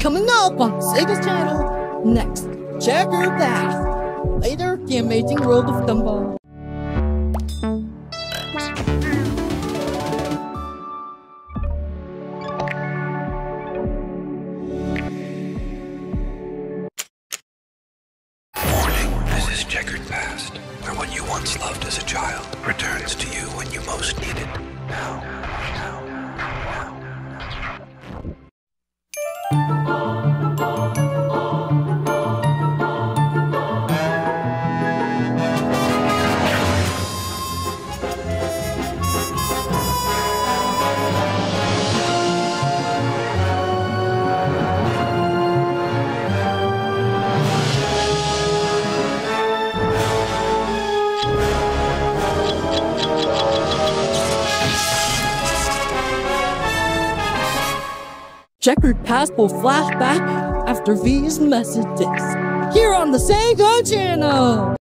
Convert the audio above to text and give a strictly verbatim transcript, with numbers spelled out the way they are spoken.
Coming up on Sega's channel. Next, Checkered Past. Later, the amazing world of Gumball. Warning, this is Checkered Past, where what you once loved as a child returns to you when you most need it. Now, now, now, now. Checkered Past will flash back after these messages here on the Sega channel.